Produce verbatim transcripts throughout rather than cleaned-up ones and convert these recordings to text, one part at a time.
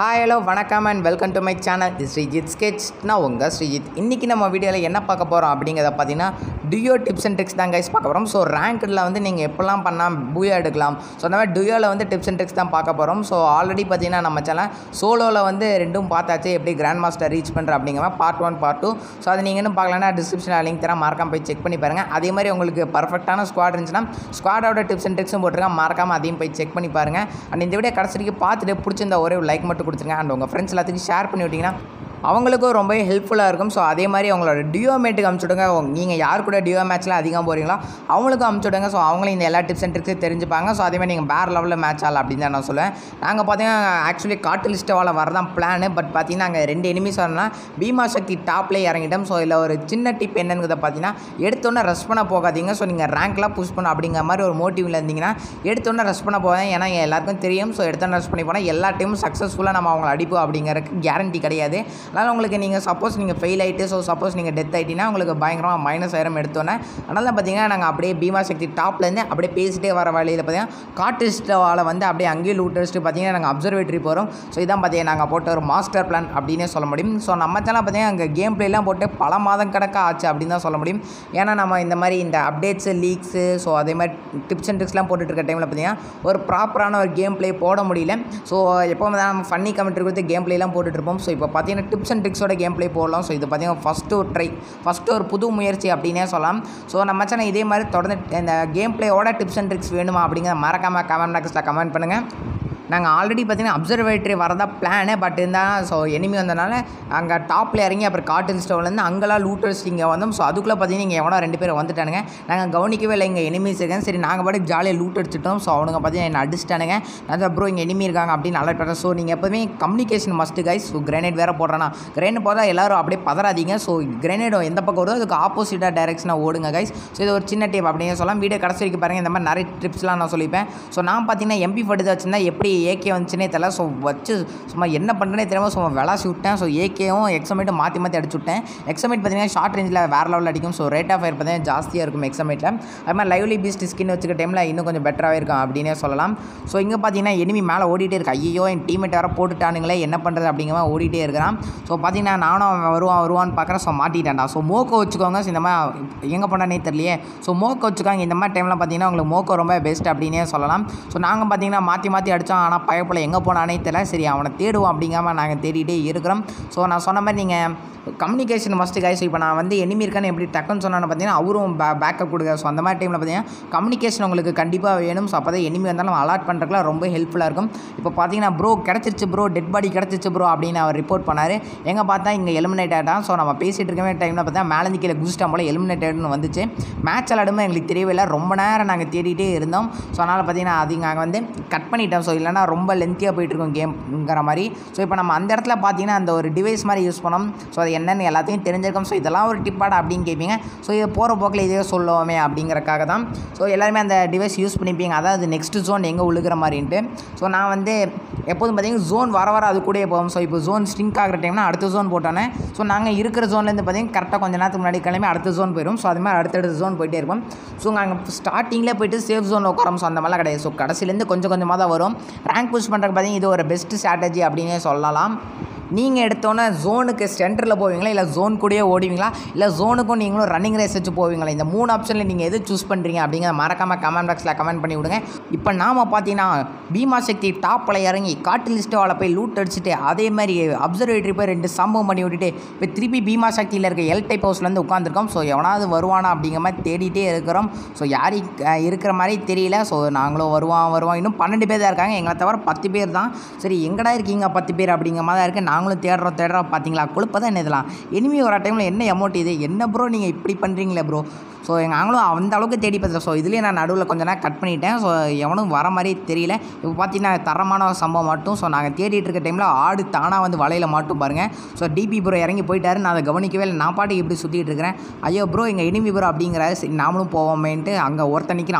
Hi hello வணக்கம் and welcome to my channel இது Sreejith sketch. நான் உங்கள் ஸ்ரீஜித். இன்றைக்கி நம்ம வீடியோவில் என்ன பார்க்க போகிறோம் அப்படிங்கிறத பார்த்தீங்கன்னா டுயோ டிப்ஸ் அண்ட் ட்ரிக்ஸ் தான் கைஸ் பார்க்க போகிறோம். ஸோ ரேங்க்கில் வந்து நீங்கள் எப்போல்லாம் பண்ணால் பூயா எடுக்கலாம். ஸோ அந்த மாதிரி டுயோவில் வந்து டிப்ஸ் அண்ட் ட்ரிக்ஸ் தான் பார்க்க போகிறோம். ஸோ ஆல்ரெடி பார்த்தீங்கன்னா நம்ம சேனல் சோலோவில் வந்து ரெண்டும் பார்த்தாச்சு, எப்படி கிராண்ட் மாஸ்டர் ரீச் பண்ணுற அப்படிங்கிற part one part two. So அது நீங்கள் இன்னும் பார்க்கலன்னா டிஸ்கிரிப்ஷனில் லிங்க் தரேன், மறக்காம போய் செக் பண்ணி பாருங்கள். அதே மாதிரி உங்களுக்கு பர்ஃபெக்டான ஸ்குவாட் இருந்துச்சுன்னா ஸ்குவாடோட டிப்ஸ் அண்ட் ட்ரிக்ஸும் போட்டுருக்கேன், மறக்காமல் அதையும் போய் செக் பண்ணி பாருங்கள். அண்ட் இந்த வீடியோ கடைசி வரைக்கும் பார்த்துட்டு பிடிச்சிருந்த ஒரே ஒரு லைக் மட்டும் கொடுத்துருங்க. அண்ட் உங்கள் ஃப்ரெண்ட்ஸ் எல்லாத்துக்கும் ஷேர் பண்ணி விட்டிங்கன்னா அவங்களுக்கும் ரொம்பவே ஹெல்ப்ஃபுல்லாக இருக்கும். ஸோ அதே மாதிரி அவங்களோட டியோ மேட்டுக்கு அனுப்பிச்சுடுங்க. நீங்கள் யார் கூட டியோ மேட்ச்சில் அதிகம் போகிறீங்களோ அவங்களுக்கும் அனுப்பிச்சுடுங்க. ஸோ அவங்களும் இந்த எல்லா டிப்ஸ் அண்ட் ட்ரிக்ஸும் தெரிஞ்சுப்பாங்க. ஸோ அதே மாதிரி நீங்கள் வேறு லெவலில் மேட்ச் ஆகலாம் அப்படின்னு தான் நான் சொல்லுவேன். நாங்கள் பார்த்தீங்கன்னா ஆக்சுவலி காட்டு லிஸ்ட்டவால் வரதான் பிளானு. பட் பார்த்தீங்கன்னா நாங்கள் ரெண்டு எனிமிஸ் வரணும்னா பீமா சக்தி டாப்லேயே இறங்கிட்டோம். ஸோ இதில் ஒரு சின்ன டிப் என்னங்கிறத பார்த்தீங்கன்னா எடுத்தோன்னே ரஷ் பண்ண போகாதீங்க. ஸோ நீங்கள் ரேங்க்லாம் புஷ் பண்ண அப்படிங்கிற மாதிரி ஒரு மோட்டிவில் இருந்தீங்கன்னா எடுத்தோன்னே ரஷ் பண்ண போவேன். ஏன்னா எல்லாருக்கும் தெரியும். ஸோ எடுத்தோன்னே ரஷ் பண்ணி போனால் எல்லா டைமும் சக்ஸஸ்ஃபுல்லாக நம்ம அவங்களை அடிப்போம் அப்படிங்கிறதுக்கு கேரண்டி கிடையாது. அதனால் உங்களுக்கு நீங்கள் சப்போஸ் நீங்கள் ஃபெயில் ஆகிட்டு ஸோ சப்போஸ் நீங்கள் டெத் ஆகிட்டீங்கன்னா உங்களுக்கு பயங்கரமாக மைனஸ் ஆயிரம் எடுத்தோன்னே. அதனால் பார்த்தீங்கன்னா நாங்கள் அப்படியே பீமா சக்தி டாப்லேருந்து அப்படியே பேசிட்டே வர வழியில் பார்த்தீங்கன்னா காட்டிஸ்டாவில் வந்து அப்படியே அங்கேயே லூட் அடிச்சுட்டு பார்த்தீங்கன்னா நாங்கள் அப்சர்வேட்டரி போகிறோம். ஸோ இதான் பார்த்தீங்கன்னா நாங்கள் போட்ட ஒரு மாஸ்டர் பிளான் அப்படின்னே சொல்ல முடியும். ஸோ நம்ம சேனல் பார்த்தீங்கன்னா அங்கே கேம் பிளேலாம் போட்டு பல மாதம் கணக்காக ஆச்சு அப்படின்னு தான் சொல்ல முடியும். ஏன்னா நம்ம இந்த மாதிரி இந்த அப்டேட்ஸு லீக்ஸு ஸோ அதே மாதிரி டிப்ஸ் அண்ட் ட்ரிக்ஸ்லாம் போட்டுட்டு இருக்க டைமில் பார்த்தீங்கன்னா ஒரு ப்ராப்பரான ஒரு கேம் பிளே போட முடியல. ஸோ எப்போவும் தான் நம்ம ஃபன்னி கமெண்ட்ரி கொடுத்து கேம் பிளேலாம் போட்டுட்ருப்போம். ஸோ இப்போ பார்த்தீங்கன்னா டிப்ஸ் அண்ட் ட்ரிக்ஸோட கேம் பிளே போடலாம். ஸோ இது பார்த்தீங்கன்னா ஃபஸ்ட்டு ஒரு ட்ரை ஃபஸ்ட்டு ஒரு புது முயற்சி அப்படின்னே சொல்லலாம். ஸோ நம்ம சேனல் இதே மாதிரி தொடர்ந்து இந்த கேம் பிளேயோட டிப்ஸ் அண்ட் ட்ரிக்ஸ் வேணுமா அப்படிங்கிற மறக்காமல் கமெண்ட் பாக்ஸில் கமெண்ட் பண்ணுங்கள். நாங்கள் ஆல்ரெடி பார்த்தீங்கன்னா அப்சர்வேட்டரி வரதான் பிளானு. பட் இருந்தால் ஸோ எனிமி வந்தனால அங்கே டாப்பில் இறங்கி அப்புறம் காட்டு ஸ்டோவ்லேருந்து அங்கெல்லாம் லூட்டர்ஸ் இங்கே வந்தோம். ஸோ அதுக்குள்ளே பார்த்தீங்கன்னா இங்கே எவனோ ரெண்டு பேர் வந்துட்டானுங்க. நாங்கள் கவனிக்கவே இல்லை இங்கே எனிமீஸ் இருக்கேன். சரி நாங்கள் பாட்டுக்கு ஜாலியாக லூட் அடிச்சிட்டோம். ஸோ அவனுங்க பார்த்தீங்கன்னா என்ன அடிச்சிட்டானுங்க. நான் அப்புறம் இங்கே எனிமி இருக்காங்க அப்படின்னு அலர்ட் பண்ணுறேன். ஸோ நீங்கள் எப்போதுமே communication must guys. So grenade வேறு போடுறேன்னா கிரேனேட் போதால் எல்லோரும் அப்படியே பதறாதீங்க. ஸோ கிரேனேட் எந்த பக்கம் வருதோ அதுக்கு ஆப்போசிட்டாக டைரெக்ஷனாக ஓடுங்க கைஸ். ஸோ இது ஒரு சின்ன டிப் அப்படின்னு சொல்லலாம். வீடியோ கடைசி வரைக்கும் பாருங்கள். இந்த மாதிரி நிறைய ட்ரிப்ஸ்லாம் நான் சொல்லிப்பேன். ஸோ நான் பார்த்தீங்கன்னா எம்பி ஃபட்டு வச்சுருந்தா எப்படி ஏகே வந்துச்சுன்னே தெரியல. ஸோ வச்சு சும்மா என்ன பண்ணுறேனே தெரியாமல் சும்மா விளாசி விட்டேன். ஸோ ஏகேவும் எக்ஸமேட்டும் மாற்றி மாற்றி அடிச்சு விட்டேன். எக்ஸமேட் பார்த்தீங்கன்னா ஷார்ட் ரேஞ்சில் வேறு லெவலில் அடிக்கும். ஸோ ரேட் ஆஃப் ஃபயர் பார்த்தீங்கன்னா ஜாஸ்தியாக இருக்கும் எக்ஸமேட்டில். அது மாதிரி லைவ்லி பீஸ்ட் ஸ்கின் வச்சுக்க டைமில் இன்னும் கொஞ்சம் பெட்டராகவே இருக்கும் அப்படின்னே சொல்லலாம். ஸோ இங்கே பார்த்தீங்கன்னா எனிமி மேலே ஓடிட்டே இருக்கு. ஐயோ என் டீமேட் வேறு போட்டுட்டானுங்களே என்ன பண்ணுறது அப்படிங்கிற மாதிரி ஓடிட்டே இருக்கிறான். ஸோ பார்த்தீங்கன்னா நானும் வருவான் வருவான்னு பார்க்குறேன். ஸோ மாட்டிட்டேன்டா. ஸோ மோக்கோ வச்சுக்கோங்க. ஸோ இந்த மாதிரி எங்கே போனானே தெரியலையே. ஸோ மோக்கோ வச்சுக்காங்க. இந்த மாதிரி டைமில் பார்த்தீங்கன்னா உங்களுக்கு மோக்கோ ரொம்ப பெஸ்ட் அப்படின்னே சொல்லலாம். ஸோ நாங்கள் பார்த்தீங்கன்னா மாற்றி மாற்றி அடித்தோம். ஆனால் பயப்பில் எங்கே போனானே தெரியல. சரி அவனை தேடுவோம் அப்படிங்காமல் நாங்கள் தேடிகிட்டே இருக்கிறோம். ஸோ நான் சொன்ன மாதிரி நீங்கள் கம்யூனிகேஷன் மஸ்ட்டு கைஸ். இப்போ நான் வந்து எனிமி இருக்கான்னு எப்படி டக்குன்னு சொன்னான்னு பார்த்தீங்கன்னா அவரும் பே பேக்கப் கொடுங்க. ஸோ அந்த மாதிரி டைமில் பார்த்தீங்கன்னா கம்யூனிகேஷன் உங்களுக்கு கண்டிப்பாக வேணும். ஸோ அப்போ தான் எனிமி வந்தாலும் அலாட் பண்ணுறதுக்குலாம் ரொம்ப ஹெல்ப்ஃபுல்லாக இருக்கும். இப்போ பார்த்தீங்கன்னா ப்ரோ கிடச்சிருச்சு ப்ரோ, டெட் பாடி கிடச்சிருச்சு ப்ரோ அப்படின்னு அவர் ரிப்போர்ட் பண்ணார். எங்கே பார்த்தா இங்கே எலிமினேட் ஆகிட்டான். ஸோ நம்ம பேசிகிட்டு இருக்கவே டைமில் பார்த்தா மேலேருந்து கீழே குதிச்சிட்டான் போல் எலிமினேட் ஆகிடுன்னு வந்துச்சு. மேட்ச் விளாடுமே எங்களுக்கு தெரியவே இல்லை. ரொம்ப நேரம் நாங்கள் தேடிகிட்டே இருந்தோம். ஸோ அதனால் பார்த்தீங்கன்னா அது நாங்கள் வந்து கட் பண்ணிட்டோம். ஸோ இல்லைனா ரொம்ப லென்த்தியாக போயிட்டுருக்கோம் கேம்ங்கிற மாதிரி. ஸோ இப்போ நம்ம அந்த இடத்துல பார்த்தீங்கன்னா அந்த ஒரு டிவைஸ் மாதிரி யூஸ் பண்ணோம். ஸோ அது என்னென்னு எல்லாத்தையும் தெரிஞ்சிருக்கோம். ஸோ இதெல்லாம் ஒரு டிப்பாடா அப்படின்னு கேட்பீங்க. ஸோ இது போகிற போக்கில் இதே சொல்லுவோமே அப்படிங்கிறக்காக தான். ஸோ எல்லாருமே அந்த டிவைஸ் யூஸ் பண்ணிப்பீங்க. அதாவது நெக்ஸ்ட் ஜோன் எங்கே உழுகிற மாதிரின்ட்டு. ஸோ நான் வந்து எப்போதும் பார்த்தீங்கன்னா ஜோன் வர வர அது கூட போகும். ஸோ இப்போ ஜோன் ஸ்ட்ரிங்க் ஆகிற டைம்னா அடுத்த ஜோன் போட்டோன்னே ஸோ நாங்கள் இருக்கிற ஜோன்லேருந்து பார்த்தீங்கன்னா கரெக்டாக கொஞ்சம் நேரத்துக்கு முன்னாடி கிளம்பி அடுத்த ஜோன் போயிடும். ஸோ அது மாதிரி அடுத்தடுத்த ஜோன் போயிட்டே இருக்கும். ஸோ நாங்கள் ஸ்டார்டிங்கில் போய்ட்டு சேஃப் ஜோன் உட்காரோம். ஸோ அந்த மாதிரிலாம் கிடையாது. ஸோ கடைசிலேருந்து கொஞ்சம் கொஞ்சமாக தான் வரும். ரேங்க் புஷ் பண்ணுறதுக்கு பார்த்தீங்கன்னா இது ஒரு பெஸ்ட் ஸ்ட்ராட்டஜி அப்படின்னே சொல்லலாம். நீங்கள் எடுத்தோன்னே ஜோனுக்கு சென்டரில் போவீங்களா, இல்லை ஜோன் கூடயே ஓடுவீங்களா, இல்லை ஜோனுக்கும் நீங்களும் ரன்னிங் ரேஸ் வச்சு போவீங்களா? இந்த மூணு ஆப்ஷனில் நீங்கள் எது சூஸ் பண்ணுறீங்க அப்படிங்கிற மறக்காமல் கமெண்ட் பாக்ஸில் கமெண்ட் பண்ணி விடுங்க. இப்போ நாம் பார்த்தீங்கன்னா பீமா சக்தி டாப்பில் இறங்கி காட்டு லிஸ்ட்டோவில் போய் லூட் அடிச்சுட்டு அதே மாதிரி அப்சர்வேட்டரி போய் ரெண்டு சம்பவம் பண்ணி விட்டுட்டு இப்போ திருப்பி பீமா சக்தியில் இருக்க எல் டைப் ஹவுஸ்லேருந்து உட்காந்துருக்கோம். ஸோ எவனாவது வருவானா அப்படிங்கிற மாதிரி தேடிட்டே இருக்கிறோம். ஸோ யார் இருக்கிற மாதிரி தெரியல. ஸோ நாங்களும் வருவான் வருவான் இன்னும் பன்னெண்டு பேர் தான் இருக்காங்க. எங்களை தவிர பத்து பேர் தான். சரி எங்கடா இருக்கீங்க பத்து பேர் அப்படிங்கிற மாதிரி தான் இருக்குது. நாங்களும் தேடுறோம் தேடுறோம் பார்த்தீங்களா கொழுப்ப தான் என்ன இதெல்லாம் எனிமி வர டைமில் என்ன அமௌண்ட் இது என்ன ப்ரோ நீங்கள் இப்படி பண்ணுறீங்களே ப்ரோ. ஸோ நாங்களும் அந்த அளவுக்கு தேடி பார்த்தோம். ஸோ இதுலேயே நான் நடுவில் கொஞ்சம் நேரம் கட் பண்ணிட்டேன். ஸோ எவனும் வர மாதிரி தெரியல. இப்போ பார்த்தீங்கன்னா தரமான சம்பவம் மட்டும். ஸோ நாங்கள் தேடிட்டு இருக்க டைமில் ஆடு தானாக வந்து வலையில் மாட்டும் பாருங்கள். ஸோ டிபி ப்ரோ இறங்கி போயிட்டாரு. நான் அதை கவனிக்கவே இல்லை. நான் பாட்டுக்கு இப்படி சுற்றிட்டு இருக்கிறேன். ஐயோ ப்ரோ எங்கள் எனிமி ப்ரோ அப்படிங்கிற நாமளும் போவோமேன்ட்டு அங்கே ஒருத்தன் நிற்கிறான்.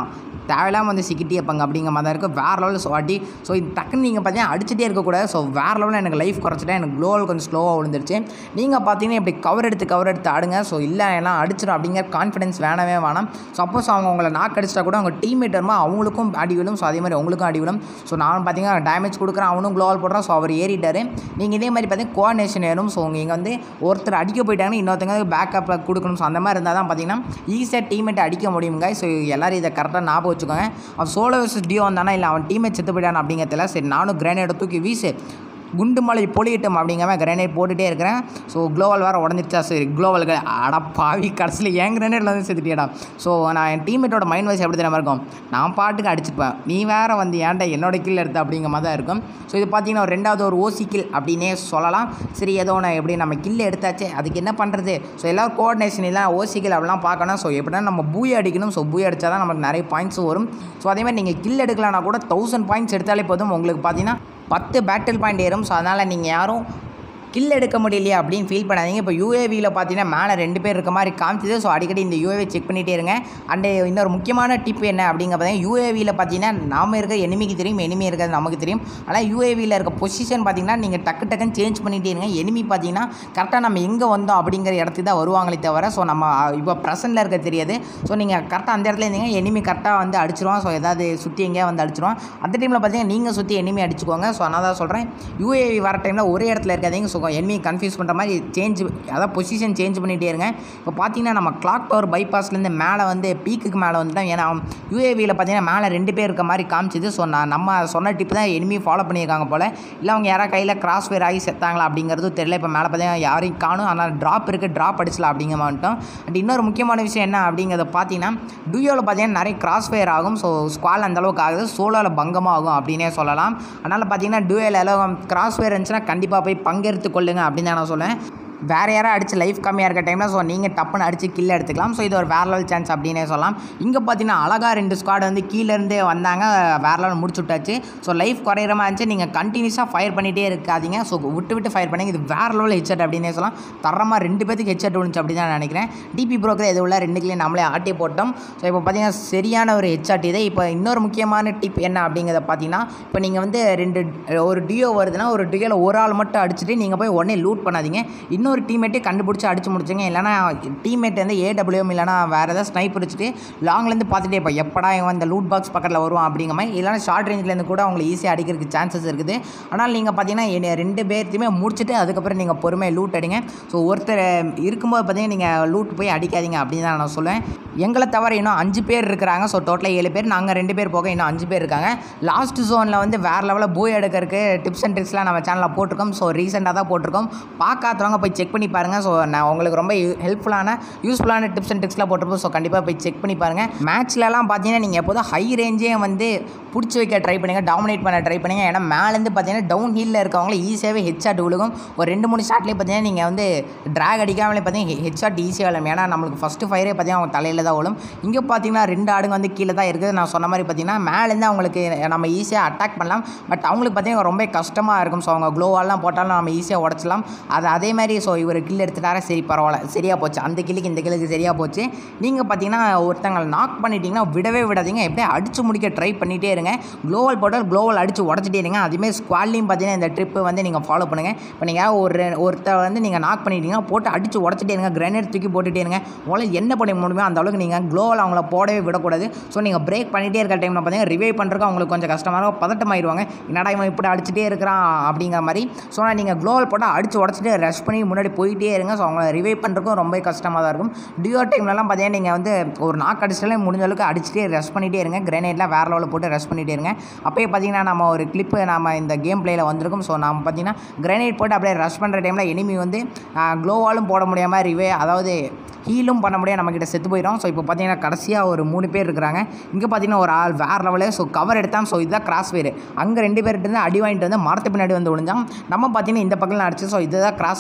தேவையில்லாமல் வந்து சிக்கிட்டே இருப்பாங்க அப்படிங்கிற மாதிரி தான் இருக்கும். வேறு லெவலில் ஸோ அடி ஸோ இது டக்குன்னு நீங்கள் பார்த்தீங்கன்னா அடிச்சுட்டே இருக்கக்கூடாது. ஸோ வேறு லெவலில் எனக்கு லைஃப் குறைச்சிட்டேன். எனக்கு க்ளோவால் கொஞ்சம் ஸ்லோவாக விழுந்துருச்சு. நீங்கள் பார்த்தீங்கன்னா இப்படி கவர் எடுத்து கவர் எடுத்து ஆடுங்க. ஸோ இல்லை எல்லாம் அடிச்சிடும் அப்படிங்கிற கான்ஃபிடன்ஸ் வேணவே வேணாம். சப்போஸ் அவங்க உங்களை நாக் அடிச்சிட்டா கூட அவங்க டீம்மேட் வருமா அவங்களுக்கும் அடி விடும். ஸோ அதே மாதிரி உங்களுக்கும் அடி விடும். ஸோ நான் பார்த்தீங்கன்னா டேமேஜ் கொடுக்குறேன், அவனும் க்ளோவால் போடுறான். ஸோ அவர் ஏறிட்டார். நீங்கள் இதே மாதிரி பார்த்தீங்கன்னா கோஆர்டினேஷன் ஏறும். ஸோ நீங்கள் வந்து ஒருத்தர் அடிக்க போயிட்டாங்கன்னா இன்னொருத்தங்க பேக்கப்பில் கொடுக்கணும். ஸோ அந்த மாதிரி இருந்தால் தான் பார்த்தீங்கன்னா ஈஸியாக டீம்மேட் அடிக்க முடியுங்க. ஸோ எல்லோரும் இதை கரெக்டாக ஞாபகம் வச்சுக்கோங்க. அவன் சோலோ வர்சஸ் டியோ வந்தானா இல்லை அவன் டீம்மேட் செத்து போயிட்டான் அப்படிங்கிறதுல சரி நானும் கிரேனேடை தூக்கி வீசு குண்டு மலை பொழியிட்டும் அப்படிங்காம கிரேனேட் போட்டுகிட்டே இருக்கிறேன். ஸோ க்ளோவால் வேறு உடஞ்சிருச்சா சரி க்ளோவால் அட பாவி கடைசியில் ஏன் கிரேனேட்டில் வந்து செத்துட்டியடா. ஸோ நான் என் டீம்மேட்டோட மைண்ட் வாய்ஸ் எப்படி தெரியாமல் இருக்கும், நான் பாட்டுக்கு அடிச்சுப்பேன், நீ வேறு வந்து ஏன்டா என்னோட கில் எடுத்து அப்படிங்கிற மாதிரி தான் இருக்கும். ஸோ இது பார்த்தீங்கன்னா ஒரு ரெண்டாவது ஒரு ஓசி கில் அப்படின்னே சொல்லலாம். சரி ஏதோ நான் எப்படி நம்ம கில் எடுத்தாச்சு அதுக்கு என்ன பண்ணுறது. ஸோ எல்லோரும் கோஆர்டினேஷன் இல்லை ஓசி கில் அப்படிலாம் பார்க்கணும். ஸோ எப்படின்னா நம்ம பூய் அடிக்கணும். ஸோ பூய் அடித்தா தான் நமக்கு நிறைய பாயிண்ட்ஸும் வரும். ஸோ அதேமாதிரி நீங்கள் கில் எடுக்கலான்னா கூட தௌசண்ட் பாயிண்ட்ஸ் எடுத்தாலே போதும். உங்களுக்கு பார்த்தீங்கன்னா பத்து பேட்டில் பாயிண்ட் ஏறும். ஸோ அதனால் நீங்கள் யாரும் கில் எடுக்க முடியலையா அப்படின்னு ஃபீல் பண்ணாதீங்க. இப்போ யூஏவியில் பார்த்தீங்கன்னா மேலே ரெண்டு பேர் இருக்க மாதிரி காமிச்சிது. ஸோ அடிக்கடி இந்த யூஏவி செக் பண்ணிகிட்டே இருங்க. அண்டு இன்னொரு முக்கியமான டிப் என்ன அப்படிங்க பார்த்தீங்கன்னா யூஏவியில் பார்த்தீங்கன்னா நாம் இருக்க எனிமிக்கு தெரியும், எனிமி இருக்கிறது நமக்கு தெரியும். ஆனால் யூஏவியில் இருக்க பொசிஷன் பார்த்தீங்கன்னா நீங்கள் டக்கு டக்குன்னு சேஞ்ச் பண்ணிகிட்டே இருங்க. எனிமி பார்த்தீங்கன்னா கரெக்டாக நம்ம எங்கே வந்தோம் அப்படிங்கிற இடத்துக்கு தான் வருவாங்களே தவிர ஸோ நம்ம இப்போ ப்ரெசென்ட்டில் இருக்க தெரியாது. ஸோ நீங்கள் கரெக்டாக அந்த இடத்துல இருந்தீங்க எனிமி கரெக்டாக வந்து அடிச்சிருவோம். ஸோ ஏதாவது சுற்றி எங்கேயா வந்து அடிச்சிருவோம். அந்த டைமில் பார்த்தீங்கன்னா நீங்கள் சுற்றி எனிமி அடிச்சுக்கோங்க. ஸோ நான் தான் சொல்கிறேன் யூஏவி வர டைமில் ஒரே இடத்துல இருக்காதீங்க. ஸோ எனிமி கன்ஃபியூஸ் பண்ணுற மாதிரி சேஞ்ச் அதாவது பொசிஷன் சேஞ்ச் பண்ணிகிட்டே இருங்க. இப்போ பார்த்தீங்கன்னா நம்ம கிளாக் டவர் பைபாஸ்லேருந்து மேலே வந்து பீக்குக்கு மேலே வந்துட்டோம். ஏன்னா யூஏவியில் பார்த்தீங்கன்னா மேலே ரெண்டு பேர் இருக்க மாதிரி காமிச்சிது. ஸோ நான் நம்ம சொன்ன டிப் தான் எனிமி ஃபாலோ பண்ணியிருக்காங்க போல். இல்லை அவங்க யாராவது கையில் கிராஸ் ஃபயர் ஆகி செத்தாங்களா அப்படிங்கிறதும் தெரியல. இப்போ மேலே பார்த்தீங்கன்னா யாரையும் காணும். ஆனால் ட்ராப் இருக்குது, ட்ராப் அடிச்சலாம் அப்படிங்கிற மாட்டோம். அண்ட் இன்னொரு முக்கியமான விஷயம் என்ன அப்படிங்கிறத பார்த்தீங்கன்னா டூயோவில் பார்த்தீங்கன்னா நிறைய கிராஸ் ஃபயர் ஆகும். ஸோ ஸ்குவால் அந்தளவுக்கு ஆகுது, சோலோவில் பங்கமாக ஆகும் அப்படின்னே சொல்லலாம். அதனால் பார்த்தீங்கன்னா டூயோவில் எல்லாம் கிராஸ் ஃபயர் இருந்துச்சுன்னா கண்டிப்பாக போய் பங்கெடுத்து கொள்ளுங்க அப்படின்னு தான் நான் சொல்லுவேன். வேறு யாராவது அடிச்சு லைஃப் கம்மியாக இருக்க டைமில் ஸோ நீங்கள் டப்புன்னு அடித்து கில் எடுத்துக்கலாம். ஸோ இது ஒரு வேறு லெவல் சான்ஸ் அப்படின்னே சொல்லலாம். இங்கே பார்த்தீங்கன்னா அழகாக ரெண்டு ஸ்குவாட் வந்து கீழேருந்தே வந்தாங்க, வேறு லெவல் முடிச்சு விட்டாச்சு. ஸோ லைஃப் குறையிற மாதிரி இருந்துச்சு. நீங்கள் கண்டினியூஸாக ஃபயர் பண்ணிகிட்டே இருக்காதீங்க. ஸோ விட்டு விட்டு ஃபயர் பண்ணிங்க. இது வேறு லெவல் ஹெட்செட் அப்படின்னே சொல்லலாம். தரமாக ரெண்டு பேருக்கு ஹெட்செட் விழுந்துச்சு அப்படின்னு தான் நினைக்கிறேன். டிபி ப்ரோக்கர் எது உள்ள ரெண்டு கிளே நம்மளே ஆட்டி போட்டோம். ஸோ இப்போ பார்த்தீங்கன்னா சரியான ஒரு ஹெட்செட் இது. இப்போ இன்னொரு முக்கியமான டிப் என்ன அப்படிங்கிறத பார்த்தீங்கன்னா இப்போ நீங்கள் வந்து ரெண்டு ஒரு டியோ வருதுன்னா ஒரு டியோவில் ஒரு ஆள் மட்டும் அடிச்சுட்டு நீங்கள் போய் உடனே லூட் பண்ணாதீங்க. இன்னொரு ஒரு டீம்மேட்டே கண்டுபிடிச்சி அடிச்சு முடிச்சுங்க. இல்லைனா டீம்மேட் வந்து ஏடபிள்யூஎம் இல்லைனா வேறு ஏதாவது ஸ்னைப்பர் வச்சுட்டு லாங்லேருந்து பார்த்துட்டே இப்போ எப்படா இவன் இந்த லூட் பாக்ஸ் பக்கத்தில் வருவான் அப்படிங்கிற மாதிரி. இல்லைனா ஷார்ட் ரேஞ்சிலேருந்து கூட அவங்களை ஈஸியாக அடிக்கிறதுக்கு சான்சஸ் இருக்குது. ஆனால் நீங்கள் பார்த்தீங்கன்னா ரெண்டு பேர்த்தையுமே முடிச்சுட்டு அதுக்கப்புறம் நீங்கள் பொறுமையாக லூட் அடிங்க. ஸோ ஒருத்தர் இருக்கும்போது பார்த்தீங்கன்னா நீங்கள் லூட் போய் அடிக்காதீங்க அப்படின்னு தான் நான் சொல்லுவேன். எங்களை தவிர இன்னும் அஞ்சு பேர் இருக்கிறாங்க. ஸோ டோட்டலாக ஏழு பேர், நாங்கள் ரெண்டு பேர் போக இன்னும் அஞ்சு பேர் இருக்காங்க. லாஸ்ட் ஜோனில் வந்து வேறு லெவலில் போய் எடுக்கிறதுக்கு டிப்ஸ் அண்ட் ட்ரிக்ஸ்லாம் நம்ம சேனலில் போட்டிருக்கோம். ஸோ ரீசெண்டாக தான் போட்டிருக்கோம். பார்க்காதவங்க போய் செக் பண்ணி பாருங்கள். ஸோ நான் உங்களுக்கு ரொம்ப ஹெல்ப்ஃபுல்லான யூஸ்ஃபுல்லான டிப்ஸ் அண்ட் ட்ரிக்ஸ்லாம் போட்டிருப்போம். ஸோ கண்டிப்பாக போய் செக் பண்ணி பாருங்கள். மேட்ச்லலாம் பார்த்தீங்கன்னா நீங்கள் எப்போதும் ஹை ரேஞ்சே வந்து பிடிச்சி வைக்க ட்ரை பண்ணுங்கள், டாமினேட் பண்ண ட்ரை பண்ணுங்கள். ஏன்னா மேலேருந்து பார்த்தீங்கன்னா டவுன் ஹீலில் இருக்கவங்களே ஈஸியாகவே ஹெட்ஷாட் விழுகும். ஒரு ரெண்டு மூணு ஷாட்லேயே பார்த்தீங்கன்னா நீங்கள் வந்து ட்ராக் அடிக்காமலே பார்த்தீங்கன்னா ஹெட்ஷாட் ஈஸியாக விழும். ஏன்னா நம்மளுக்கு ஃபஸ்ட்டு ஃபயரே பார்த்தீங்கன்னா அவங்க தலையில் தான் விழும். இங்கே பார்த்தீங்கன்னா ரெண்டு ஆடுங்க வந்து கீழே தான் இருக்குது. நான் சொன்ன மாதிரி பார்த்தீங்கன்னா மேலேருந்து அவங்களுக்கு நம்ம ஈஸியாக அட்டாக் பண்ணலாம். பட் அவங்களுக்கு பார்த்தீங்கன்னா ரொம்ப கஷ்டமாக இருக்கும். ஸோ அவங்க க்ளோவாலாம் போட்டாலும் நம்ம ஈஸியாக உடச்சிடலாம். அது அதே மாதிரி ஸோ இவர் கில் எடுத்துட்டாரா, சரி பரவாயில்ல, சரியாக போச்சு. அந்த கில்லுக்கு இந்த கில்லுக்கு சரியாக போச்சு. நீங்கள் பார்த்தீங்கன்னா ஒருத்தங்களை நாக் பண்ணிட்டீங்கன்னா விடவே விடாதீங்க. எப்படியே அடிச்சு முடிக்க ட்ரை பண்ணிகிட்டே இருங்க. க்ளோவல் போட்டால் க்ளோவல் அடித்து உடச்சிட்டே இருங்க. அதுமாதிரி ஸ்குவாட்லையும் பார்த்தீங்கன்னா இந்த ட்ரிப்பு வந்து நீங்கள் ஃபாலோ பண்ணுங்கள். இப்போ நீங்கள் ஒரு ஒருத்தர் வந்து நீங்கள் நாக் பண்ணிட்டீங்கன்னா போட்டு அடித்து உடச்சிட்டே இருங்க. கிரனேட் தூக்கி போட்டுகிட்டே இருங்க. உங்களால் என்ன பண்ண முடியுமோ அந்த அளவுக்கு நீங்கள் க்ளோவல் அவங்கள போடவே விடக்கூடாது. ஸோ நீங்கள் பிரேக் பண்ணிகிட்டே இருக்கிற டைமில் பார்த்தீங்கன்னா ரிவைவ் பண்ணுறதுக்கு அவங்களுக்கு கொஞ்சம் கஷ்டமாக இருக்கும், பதட்டமாயிருவாங்க. என்னடா இவன் இப்படி அடிச்சுட்டே இருக்கிறான் அப்படிங்கிற மாதிரி. ஸோ நீங்கள் க்ளோவல் போட்டால் அடித்து உடச்சிட்டு ரஷ் பண்ணி முன்னாடி போயிட்டே இருங்க. ஸோ அவங்கள ரிவைவ் பண்ணுறதுக்கும் ரொம்ப கஷ்டமாக தான் இருக்கும். டியோ டைம்லலாம் பார்த்தீங்கன்னா நீங்கள் வந்து ஒரு நாக் அடிச்சிட்டாலே முடிஞ்ச அளவுக்கு அடிச்சுட்டே ரஷ் பண்ணிகிட்டே இருங்க. கிரனேட்லாம் வேறு லெவலில் போட்டு ரஷ் பண்ணிகிட்டே இருங்க. அப்போயே பார்த்தீங்கன்னா நம்ம ஒரு கிளிப்பு நம்ம இந்த கேம் பிளேயில் வந்திருக்கும். ஸோ நம்ம பார்த்தீங்கன்னா கிரனேட் போட்டு அப்படியே ரஷ் பண்ணுற டைமில் எனிமி வந்து க்ளோவாலும் போட முடியாமல் ரிவே அதாவது ஹீலும் பண்ண முடியாது, நம்மக்கிட்ட செத்து போயிடும். ஸோ இப்போ பார்த்தீங்கன்னா கடைசியாக ஒரு மூணு பேர் இருக்கிறாங்க. இங்கே பார்த்தீங்கன்னா ஒரு ஆள் வேறு லெவலே ஸோ கவர் எடுத்தான். ஸோ இதுதான் கிராஸ் ஃபயர். அங்கே ரெண்டு பேர்கிட்ட அடி வாங்கிட்டு வந்து மரத்து பின்னாடி வந்து விழுந்தான். நம்ம பார்த்தீங்கன்னா இந்த பக்கம் அடிச்சு. ஸோ இதுதான் கிராஸ் ஃபயர். ஸோ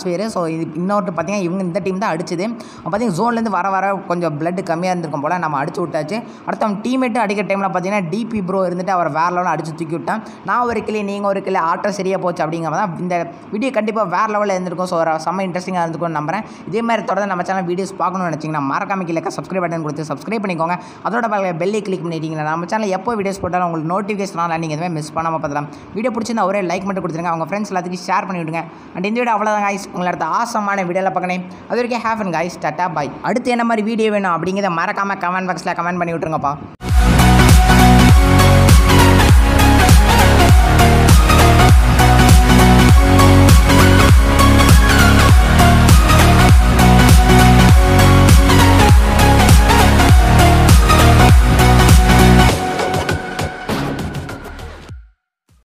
இது இன்னொரு பார்த்தீங்கன்னா இவங்க இந்த டீம் தான் அடிச்சது. பார்த்தீங்கன்னா ஜோன்லேருந்து வர வர கொஞ்சம் பிளட் கம்மியாக இருந்திருக்கும் போல் நம்ம அடிச்சு விட்டாச்சு. அடுத்து அவன் டீமேட்டு அடிக்கிற டைமில் பார்த்தீங்கன்னா டிபி ப்ரோ இருந்துட்டு அவர் வேறு லெவலில் அடிச்சு தூக்கி விட்டான். நான் ஒரு கிளி நீங்கள் ஒரு கிளி ஆட்டம் சரியாக போச்சு அப்படிங்கிற தான் இந்த வீடியோ கண்டிப்பாக வேறு லெவலில் இருந்திருக்கும். ஸோ செம்ம இன்ட்ரெஸ்டிங்காக இருந்திருக்கும்னு நம்புறேன். இதே மாதிரி தொடர்ந்து நம்ம சேனல் வீடியோஸ் பார்க்கணும்னு நினச்சிங்கன்னா மறக்காம கீழே சப்ஸ்கிரைப் பட்டன் கொடுத்து சப்ஸ்கிரைப் பண்ணிக்கோங்க. அதோட பெல்லை கிளிக் பண்ணிட்டீங்கன்னா நம்ம சேனல் எப்போ வீடியோஸ் போட்டாலும் உங்களுக்கு நோட்டிஃபிகேஷன் ஆனால் நீங்கள் எதுவுமே மிஸ் பண்ணாமல் பார்த்துக்கலாம். வீடியோ பிடிச்சிருந்தா ஒரே லைக் மட்டும் கொடுத்துருங்க. அவங்க ஃப்ரெண்ட்ஸ் எல்லாத்துக்கும் ஷேர் பண்ணி விடுங்க. அண்ட் இந்த வீடியோ அவ்வளோதான் காய்ஸ். உங்களை அடுத்த ஆசமான வீடியோவில் பார்க்கணும். அது வரைக்கும் ஹேவ் அண்ட் காய்ஸ் டாட்டா பாய். அடுத்து என்ன மாதிரி வீடியோ வேணும் அப்படிங்கிறத மறக்காமல் கமெண்ட் பாக்ஸில் கமெண்ட் பண்ணி விட்டுருங்கப்பா.